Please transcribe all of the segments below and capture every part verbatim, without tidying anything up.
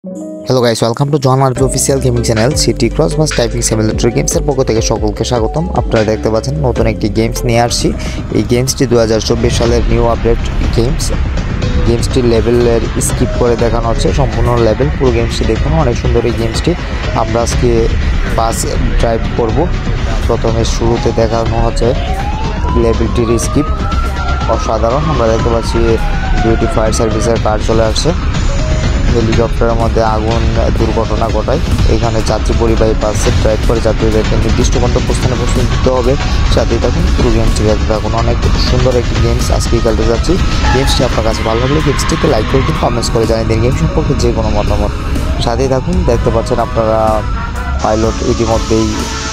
Hello guys, welcome to John RP official gaming channel city cross bus typing simulator গেমসের পক্ষ থেকে সকলকে স্বাগতম। আপনারা দেখতে পাচ্ছেন নতুন একটি গেমস নিয়ে আসছি। এই গেমসটি দু হাজার চব্বিশ সালের নিউ আপডেট গেমস। গেমসটির লেভেলের স্কিপ করে দেখানো হচ্ছে সম্পূর্ণ লেভেল। পুরো গেমসটি দেখুন, অনেক সুন্দর এই গেমসটি। আমরা আজকে বাস ড্রাইভ করব। প্রথমে শুরুতে দেখানো হচ্ছে লেভেলটির স্কিপ, অসাধারণ। আমরা দেখতে পাচ্ছি দুইটি ফায়ার সার্ভিসের কার চলে আসছে। হেলিকপ্টারের মধ্যে আগুন দুর্ঘটনা ঘটায়। এখানে যাত্রী পরিবাহী বাসে ড্রাইভ করে যাত্রীদেরকে নির্দিষ্ট গন্তব্যস্থানে পৌঁছে দিতে হবে। সাথে থাকুন, পুরো গেমসটি দেখতে থাকুন। অনেক সুন্দর একটি গেমস আজকে খেলতে যাচ্ছি। গেমসটি আপনার কাছে ভালো লাগলে গেমসটিকে লাইক করে দিন, কমেন্টস করে জানিয়ে দিন গেম সম্পর্কে যে কোনো মতামত। সাথেই থাকুন, দেখতে পাচ্ছেন আপনারা পাইলট ইতিমধ্যেই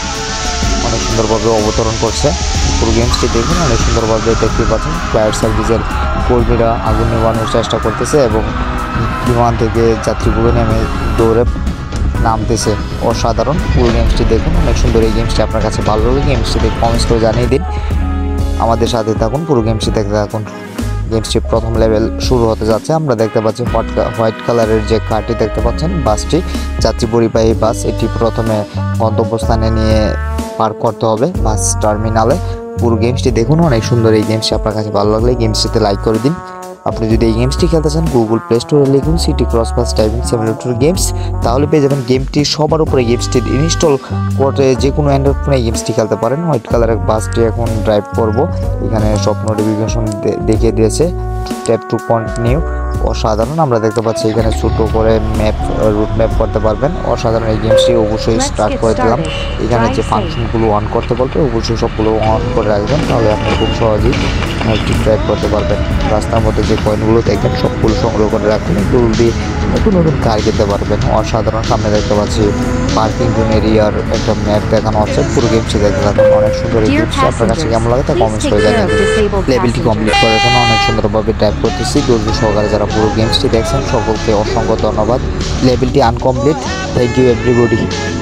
অনেক সুন্দরভাবে অবতরণ করছে। পুরো গেমসটি দেখুন, অনেক সুন্দরভাবে দেখতে পাচ্ছেন ফায়ার সার্ভিসের কর্মীরা আগুন নেভানোর চেষ্টা করতেছে এবং বিমান থেকে যাত্রীগুলো নেমে দৌড়ে নামতেছে। অসাধারণ। পুরো গেমসটি দেখুন, অনেক সুন্দর এই গেমসটি। আপনার কাছে ভালো লাগে গেমসটি দেখে কমেন্টস করে জানিয়ে দিন। আমাদের সাথে থাকুন, পুরো গেমসটি দেখতে থাকুন। গেমসটি প্রথম লেভেল শুরু হতে যাচ্ছে। আমরা দেখতে পাচ্ছি হোয়াইট হোয়াইট কালারের যে কারটি দেখতে পাচ্ছেন, বাসটি যাত্রী পরিবাহী বাস। এটি প্রথমে গন্তব্যস্থানে নিয়ে পার্ক করতে হবে বাস টার্মিনালে। পুরো গেমসটি দেখুন, অনেক সুন্দর এই গেমসটি। আপনার কাছে ভালো লাগলে গেমসটিতে লাইক করে দিন। আপনি যদি এই গেমসটি খেলতে চান, গুগল প্লে স্টোরে লিখুন city cross bus typing simulator games, তাহলে পেয়ে যাবেন গেমটি সবার উপরে। গেমসটি ইনস্টল করে যে কোনো অ্যান্ড্রয়েড ফোনে গেমসটি খেলতে পারেন। হোয়াইট কালারের বাসটি এখন ড্রাইভ করব। এখানে সব নোটিফিকেশন দেখিয়ে দিয়েছে। Tap to continue. অসাধারণ। আমরা দেখতে পাচ্ছি এখানে ছোটো করে ম্যাপ, রুট ম্যাপ করতে পারবেন। অসাধারণ এই গেমসটি। অবশ্যই স্টার্ট করে দিলাম। এখানে যে ফাংশনগুলো অন করতে বলবে অবশ্যই সবগুলো অন করে রাখবেন, তাহলে আপনি খুব সহজেই একটি ড্রাইভ করতে পারবেন। রাস্তার মধ্যে যে কয়েনগুলো দেখবেন সবগুলো সংগ্রহ করে রাখবেন, এগুলো দিয়ে নতুন নতুন কার কিনতে পারবেন। অসাধারণ। সামনে দেখতে পাচ্ছি পার্কিং জোন এরিয়ার একটা ম্যাপ দেখানো হচ্ছে। পুরো গেমসটি দেখতে থাকুন, অনেক সুন্দর এই গেমসটি। আপনার কাছে কেমন লাগে তা কমেন্টস করে জানিয়ে দিন। লেভেলটি কমপ্লিট করার জন্য অনেক সুন্দরভাবে ড্রাইভ করতেছি। ধৈর্য সহকারে যারা পুরো গেমসটি দেখছেন সকলকে অসংখ্য ধন্যবাদ। লেভেলটি আনকমপ্লিট। Thank you everybody.